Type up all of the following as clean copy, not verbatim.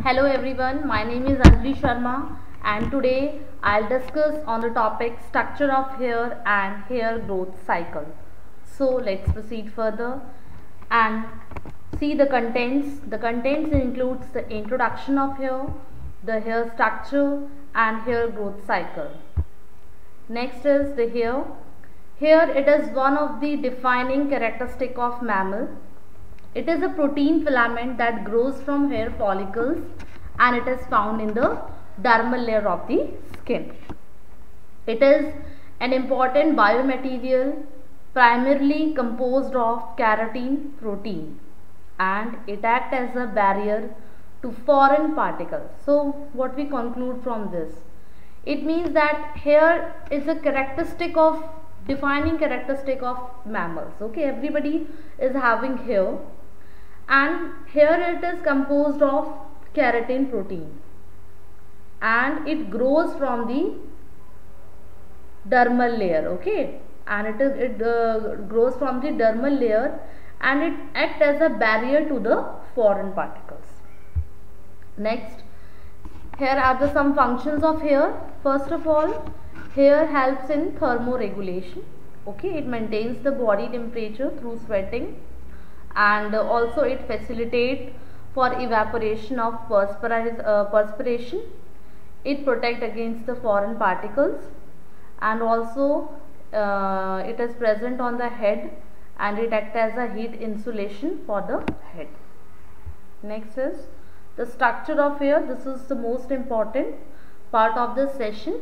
Hello everyone, my name is Anjali Sharma and today I'll discuss on the topic structure of hair and hair growth cycle. So let's proceed further and see the contents. The contents includes the introduction of hair, the hair structure and hair growth cycle. Next is the hair. Hair, it is one of the defining characteristic of mammal. It is a protein filament that grows from hair follicles and it is found in the dermal layer of the skin. It is an important biomaterial primarily composed of keratin protein and it acts as a barrier to foreign particles. So what we conclude from this? It means that hair is a defining characteristic of mammals. Okay, everybody is having hair. And here it is composed of keratin protein and it grows from the dermal layer. Okay, and it grows from the dermal layer and it acts as a barrier to the foreign particles. Next, here are some functions of hair. First of all, hair helps in thermoregulation. Okay, it maintains the body temperature through sweating. And also it facilitates for evaporation of perspiration. It protects against the foreign particles and also it is present on the head and it acts as a heat insulation for the head. Next is the structure of hair. This is the most important part of this session.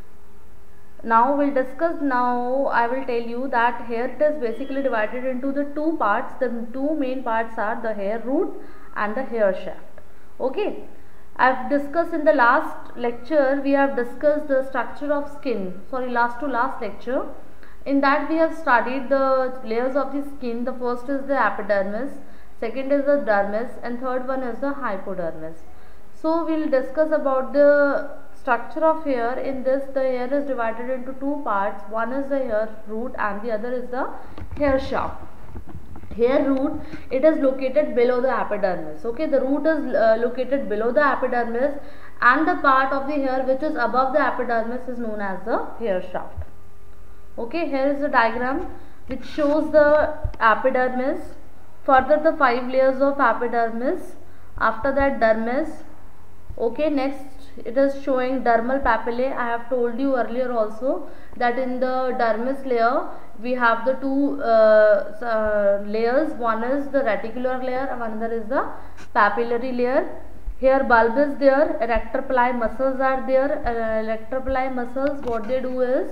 Now we'll discuss. Now I will tell you that hair it is basically divided into the two parts. The two main parts are the hair root and the hair shaft. Okay, I've discussed in the last lecture. We have discussed the structure of skin. Last lecture. In that we have studied the layers of the skin. The first is the epidermis, second is the dermis, and third one is the hypodermis. So we'll discuss about the structure of hair. In this, the hair is divided into two parts. One is the hair root and the other is the hair shaft. Hair root, it is located below the epidermis. Okay, the root is located below the epidermis and the part of the hair which is above the epidermis is known as the hair shaft. Okay, here is the diagram which shows the epidermis, further the 5 layers of epidermis, after that dermis. Okay, next it is showing dermal papillae. I have told you earlier also that in the dermis layer we have the two layers. One is the reticular layer and another is the papillary layer. Here bulb is there, erector pili muscles are there. Erector pili muscles, what they do is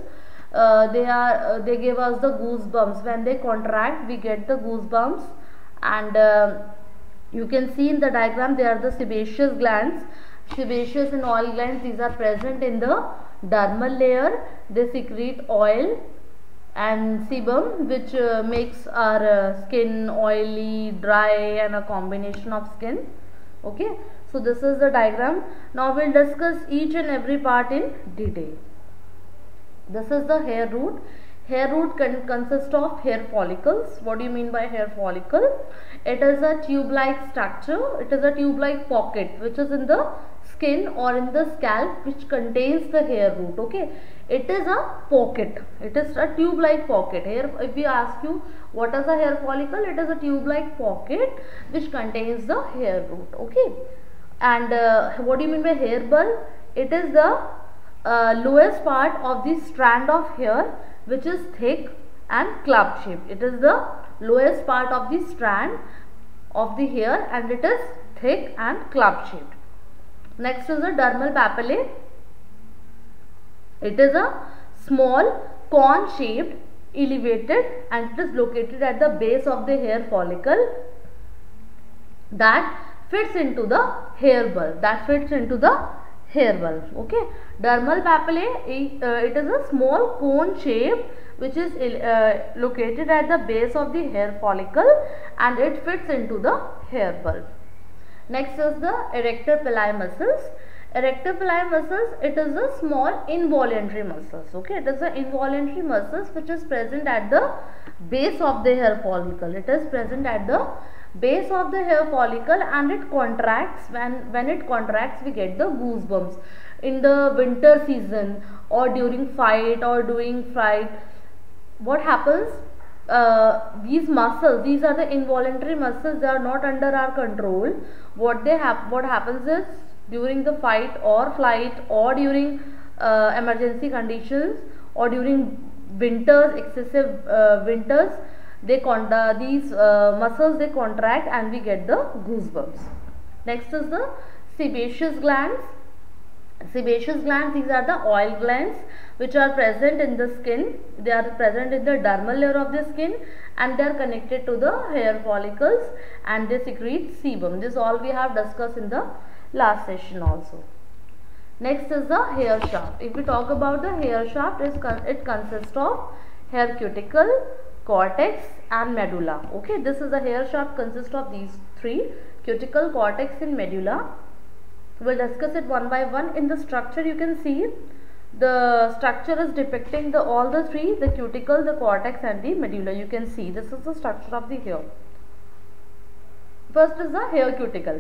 they give us the goosebumps. When they contract, we get the goosebumps, and you can see in the diagram they are the sebaceous glands. Sebaceous and oil glands, these are present in the dermal layer. They secrete oil and sebum which makes our skin oily, dry, and a combination of skin. Okay, so this is the diagram. Now we'll discuss each and every part in detail. This is the hair root. Hair root consists of hair follicles. What do you mean by hair follicle? It is a tube-like structure. It is a tube-like pocket which is in the skin or in the scalp which contains the hair root. Okay, it is a pocket. It is a tube-like pocket. Here, if we ask you what is a hair follicle, it is a tube-like pocket which contains the hair root. Okay, and what do you mean by hair bulb? It is the lowest part of the strand of hair which is thick and club shaped. It is the lowest part of the strand of the hair and it is thick and club shaped. Next is the dermal papillae. It is a small cone shaped, elevated, and it is located at the base of the hair follicle that fits into the hair bulb. Okay, dermal papillae, it is a small cone shape which is located at the base of the hair follicle and it fits into the hair bulb. Next is the erector pili muscles. Erector pili muscles, it is a small involuntary muscles. Okay, it is the involuntary muscles which is present at the base of the hair follicle. It is present at the base of the hair follicle, and it contracts. When it contracts, we get the goosebumps. In the winter season or during fight or doing fight, what happens? These muscles, these are the involuntary muscles, they are not under our control. What happens is, during the fight or flight or during emergency conditions or during winters, excessive winters, these muscles they contract and we get the goosebumps. Next is the sebaceous glands. Sebaceous glands, these are the oil glands which are present in the skin. They are present in the dermal layer of the skin and they are connected to the hair follicles and they secrete sebum. This all we have discussed in the last session also. Next is the hair shaft. If we talk about the hair shaft, it consists of hair cuticle, cortex and medulla. Okay, this is the hair shaft consists of these three: cuticle, cortex and medulla. We'll discuss it one by one. In the structure, you can see the structure is depicting all the three: the cuticle, the cortex and the medulla. You can see this is the structure of the hair. First is the hair cuticle.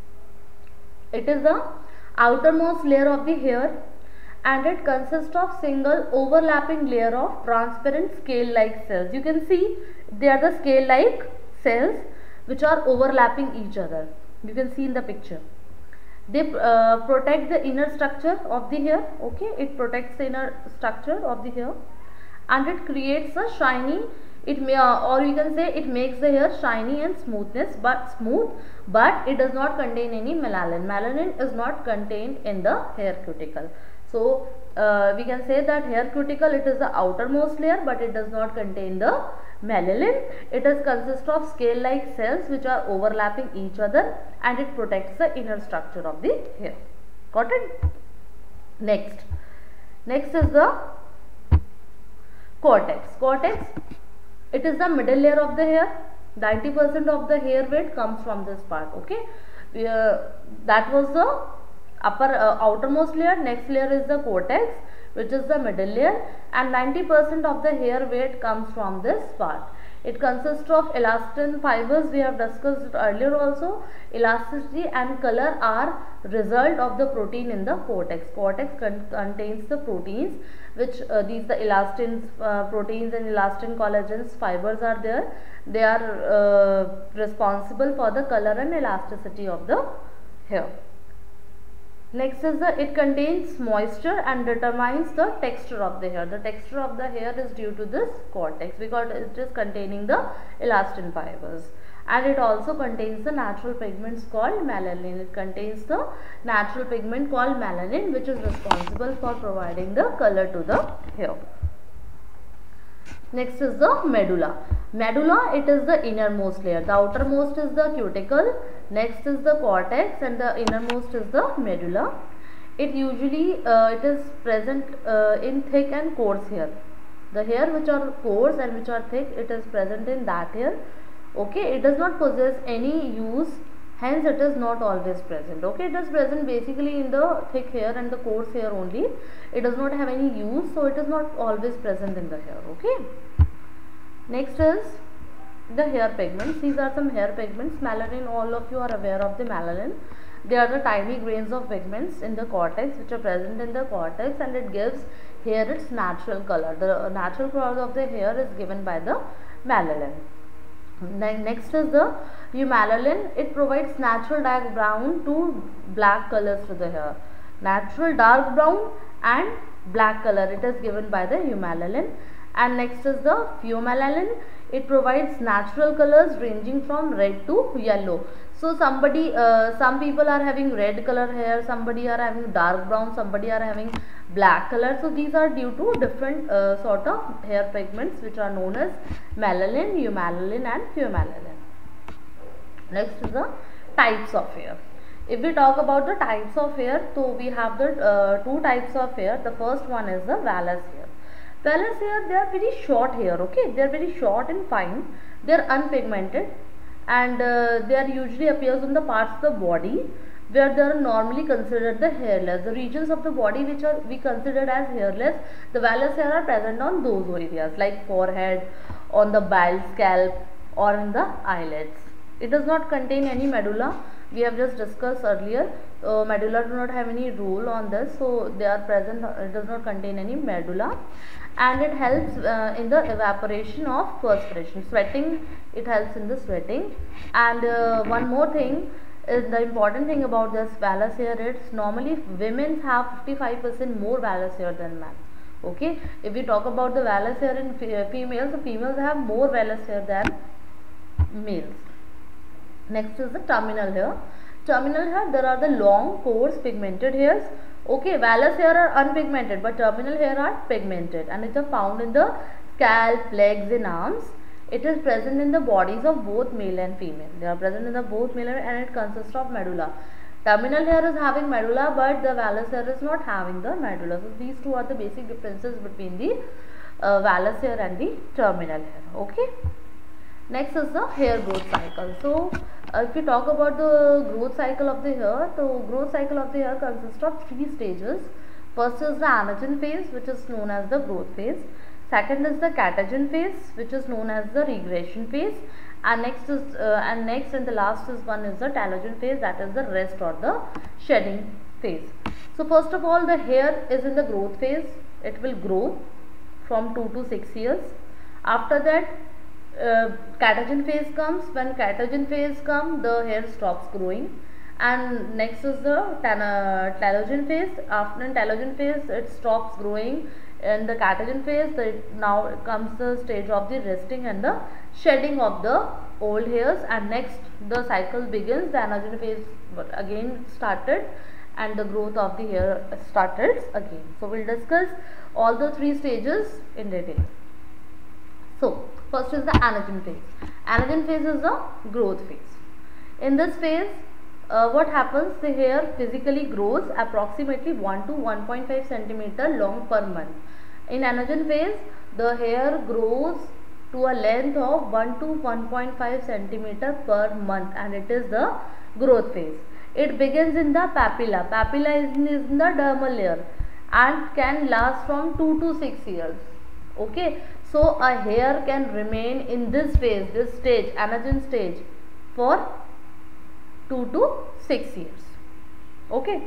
It is the outermost layer of the hair and it consists of single overlapping layer of transparent scale-like cells. You can see they are the scale-like cells which are overlapping each other. You can see in the picture. They protect the inner structure of the hair. Okay, it protects the inner structure of the hair and it creates a shiny, or you can say it makes the hair shiny and smooth, but it does not contain any melanin. Melanin is not contained in the hair cuticle. So we can say that hair cuticle, it is the outermost layer, but it does not contain the melanin. It consists of scale-like cells which are overlapping each other and it protects the inner structure of the hair. Got it? Next is the cortex. Cortex, it is the middle layer of the hair. 90% of the hair weight comes from this part. Okay, that was the outermost layer. Next layer is the cortex, which is the middle layer, and 90% of the hair weight comes from this part. It consists of elastin fibers. We have discussed earlier also. Elasticity and color are result of the protein in the cortex. Cortex contains the proteins which the elastin proteins and elastin collagens fibers are there. They are responsible for the color and elasticity of the hair. Next is it contains moisture and determines the texture of the hair. The texture of the hair is due to this cortex because it is containing the elastin fibers. And it also contains the natural pigments called melanin. It contains the natural pigment called melanin which is responsible for providing the color to the hair. Next is the medulla. Medulla, it is the innermost layer. The outermost is the cuticle, next is the cortex and the innermost is the medulla. It usually it is present in thick and coarse hair. The hair which are coarse and which are thick, it is present in that hair. Okay, it does not possess any use, hence it is not always present. Okay, it is present basically in the thick hair and the coarse hair only. It does not have any use, so it is not always present in the hair. Okay. Next is the hair pigments. These are some hair pigments. Melanin, all of you are aware of the melanin. They are the tiny grains of pigments in the cortex which are present in the cortex and it gives hair its natural color. The natural color of the hair is given by the melanin. Next is the eumelin. It provides natural dark brown to black colors to the hair. Natural dark brown and black color, it is given by the eumelin. And next is the pheomelin. It provides natural colors ranging from red to yellow. So some people are having red color hair, somebody are having dark brown, somebody are having black color. So these are due to different sort of hair pigments which are known as melanin, eumelin and pheomelin. Next is the types of hair. If we talk about the types of hair, so we have the two types of hair. The first one is the vellus hair. Vellus hair, they are very short hair. Okay, they are very short and fine. They are unpigmented and they are usually appears on the parts of the body where they are normally considered the hairless. The regions of the body which are we considered as hairless, the vellus hair are present on those areas like forehead, on the bald scalp or in the eyelids. It does not contain any medulla. We have just discussed earlier. Medulla do not have any role on this, so they are present. It does not contain any medulla, and it helps in the evaporation of perspiration. Sweating, it helps in the sweating. And one more thing is the important thing about this vellus hair. It's normally women have 55% more vellus hair than men. Okay, if we talk about the vellus hair in females, so females have more vellus hair than males. Next is the terminal hair. Terminal hair, there are the long, coarse, pigmented hairs. Okay, vellus hair are unpigmented, but terminal hair are pigmented, and it is found in the scalp, legs, and arms. It is present in the bodies of both male and female. They are present in the both male and it consists of medulla. Terminal hair is having medulla, but the vellus hair is not having the medulla. So these two are the basic differences between the vellus hair and the terminal hair. Okay. Next is the hair growth cycle. So if we talk about the growth cycle of the hair, the growth cycle of the hair consists of 3 stages. First is the anagen phase, which is known as the growth phase. Second is the catagen phase, which is known as the regression phase. And next and the last one is the telogen phase, that is the rest or the shedding phase. So first of all, the hair is in the growth phase. It will grow from 2 to 6 years. After that, catagen phase comes. When catagen phase comes, the hair stops growing. And next is the telogen phase. After telogen phase, it stops growing. In the catagen phase, now comes the stage of the resting and the shedding of the old hairs, and next the cycle begins. The anagen phase again started and the growth of the hair started again. So we'll discuss all the 3 stages in detail. So first is the anagen phase. Anagen phase is the growth phase. In this phase, what happens? The hair physically grows approximately 1 to 1.5 centimeter long per month. In anagen phase, the hair grows to a length of 1 to 1.5 centimeter per month, and it is the growth phase. It begins in the papilla. Papilla is in the dermal layer and can last from 2 to 6 years. Okay, so a hair can remain in this phase, this stage, anagen stage, for 2 to 6 years. Okay.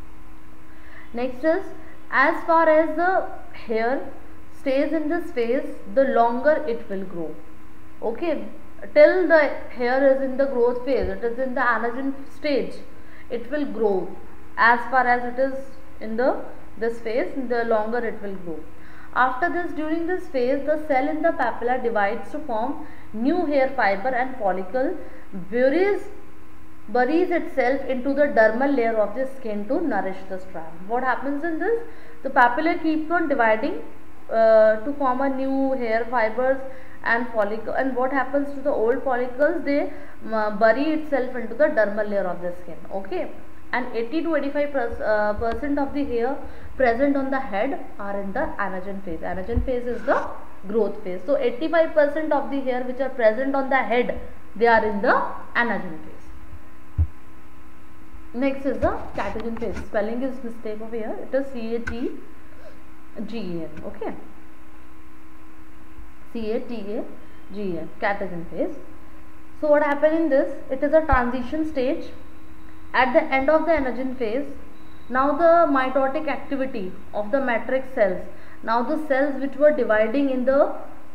Next is, as far as the hair stays in this phase, the longer it will grow. Okay, till the hair is in the growth phase, it is in the anagen stage, it will grow. As far as it is in this phase, the longer it will grow. After this, during this phase, the cell in the papilla divides to form new hair fiber, and follicle buries itself into the dermal layer of the skin to nourish the strand. What happens in this? The papilla keeps on dividing to form a new hair fibers and follicle, and what happens to the old follicles? They bury itself into the dermal layer of the skin. Okay, and 80 to 85% of the hair present on the head are in the anagen phase. Anagen phase is the growth phase. So 85% of the hair which are present on the head, they are in the anagen phase. Next is the catagen phase. Spelling is mistake over here. It is C-A-T-G-E-N. Okay, C-A-T-A-G-E-N. Catagen phase. So what happened in this? It is a transition stage. At the end of the anagen phase, now the mitotic activity of the matrix cells, now the cells which were dividing in the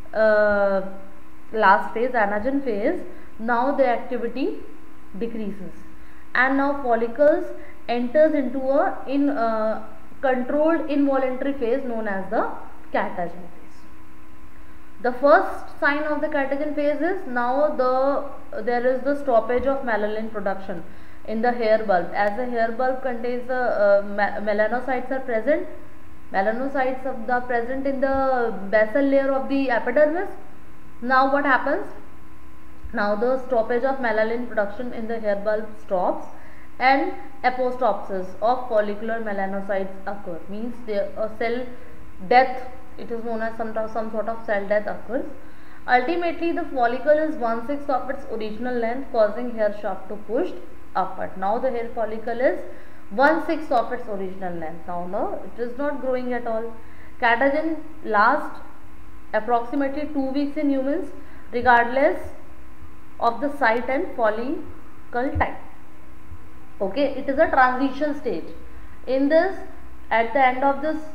last phase, anagen phase, now the activity decreases, and now follicles enters into a controlled involuntary phase known as the catagen phase. The first sign of the catagen phase is now there is the stoppage of melanin production in the hair bulb. As the hair bulb contains the melanocytes are present. Melanocytes are present in the basal layer of the epidermis. Now what happens? Now the stoppage of melanin production in the hair bulb stops, and apoptosis of follicular melanocytes occur. Means a cell death. It is known as some sort of cell death occurs. Ultimately, the follicle is 1/6 of its original length, causing hair shaft to push upward. Now the hair follicle is 1/6 of its original length. Now it is not growing at all. Catagen lasts approximately 2 weeks in humans. Regardless of the site and follicle type. Okay, it is a transition stage. In this, at the end of this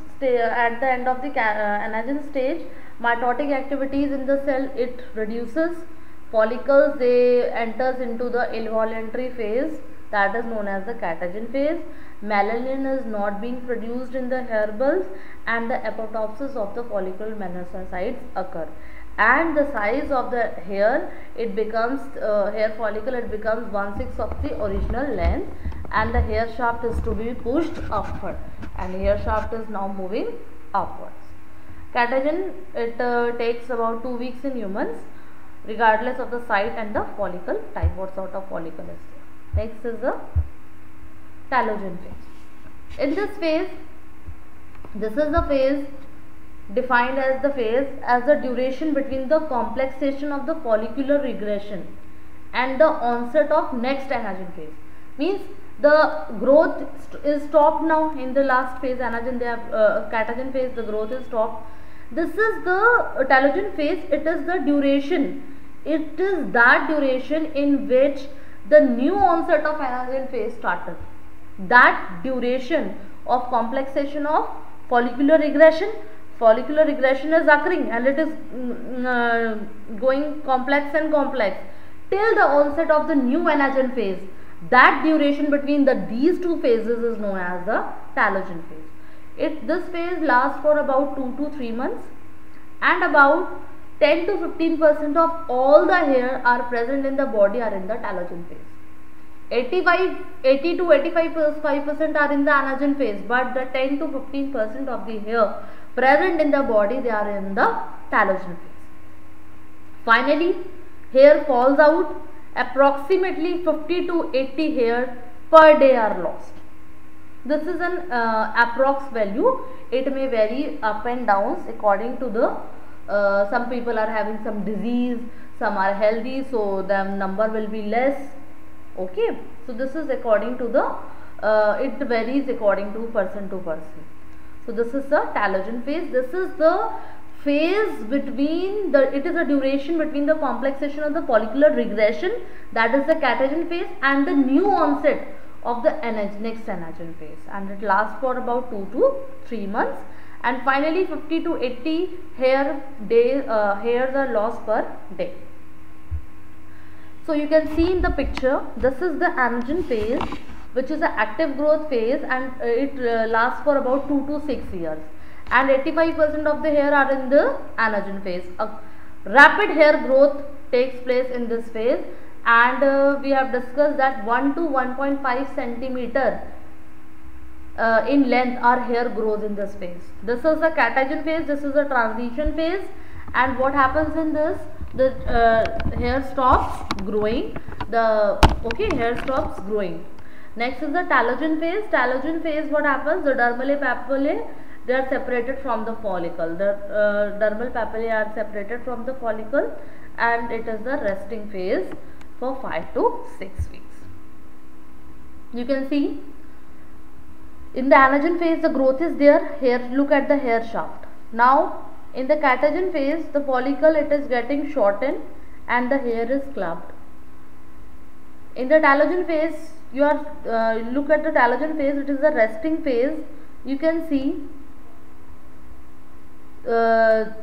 anagen stage, mitotic activities in the cell, it reduces. Follicles, they enters into the involuntary phase, that is known as the catagen phase. Melanin is not being produced in the hair bulbs, and the apoptosis of the follicular melanocytes occur. And the size of the hair, it becomes hair follicle, it becomes 1/6 of the original length, and the hair shaft is to be pushed upward, and hair shaft is now moving upwards. Catagen, it takes about 2 weeks in humans, regardless of the site and the follicle type, what sort of follicle is there. Next is the telogen phase. In this phase, this is the phase defined as the duration between the complexation of the follicular regression and the onset of next anagen phase. Means the growth is stopped now in the last phase, anagen, they have catagen phase, the growth is stopped. This is the telogen phase. It is the duration, it is that duration in which the new onset of anagen phase started. That duration of complexation of follicular regression is occurring, and it is going complex and complex till the onset of the new anagen phase. That duration between these two phases is known as the telogen phase. This phase lasts for about 2 to 3 months, and about 10 to 15% of all the hair are present in the body are in the telogen phase. 80 to 85% are in the anagen phase, but the 10 to 15% of the hair present in the body, they are in the telogen phase. Finally, hair falls out. Approximately 50 to 80 hair per day are lost. This is an approx value. It may vary up and downs according to the some people are having some disease, some are healthy, so the number will be less. Okay, so this is according to the it varies according to person. So this is the telogen phase. This is the phase between it is a duration between the complexation of the follicular regression, that is the catagen phase, and the new onset of the next anagen phase, and it lasts for about 2 to 3 months, and finally 50 to 80 hairs are lost per day. So you can see in the picture, this is the anagen phase, which is an active growth phase, and it lasts for about 2 to 6 years, and 85% of the hair are in the anagen phase. A rapid hair growth takes place in this phase, and we have discussed that 1 to 1.5 centimeter in length our hair grows in this phase. This is the catagen phase, this is the transition phase, and what happens in this, the hair stops growing, hair stops growing. Next is the telogen phase. Telogen phase, what happens, the dermale papillae, they are separated from the follicle. The dermal papillae are separated from the follicle, and it is the resting phase for 5 to 6 weeks. You can see in the anagen phase the growth is there. Here look at the hair shaft. Now in the catagen phase, the follicle, it is getting shortened and the hair is clubbed. In the telogen phase, you are look at the telogen phase, it is the resting phase. You can see the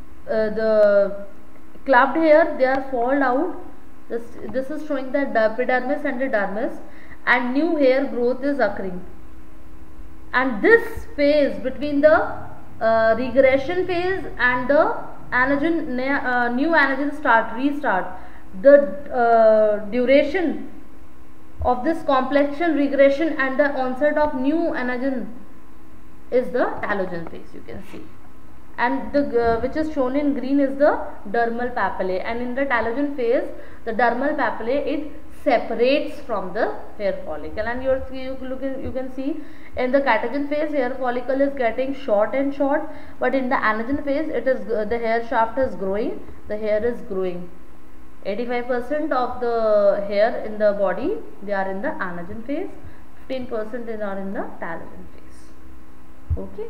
clubbed hair, they are fall out. This is showing the epidermis and the dermis, and new hair growth is occurring. And this phase between the regression phase and the anagen, new anagen restart, the duration of this complexion regression and the onset of new anagen is the telogen phase, you can see, and the which is shown in green is the dermal papillae, and in the telogen phase the dermal papillae, it separates from the hair follicle, and you can see in the catagen phase hair follicle is getting short and short, but in the anagen phase it is the hair shaft is growing, the hair is growing. 85% of the hair in the body, they are in the anagen phase, 15% are in the telogen phase. Okay,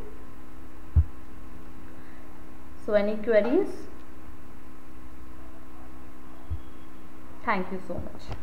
so any queries? Thank you so much.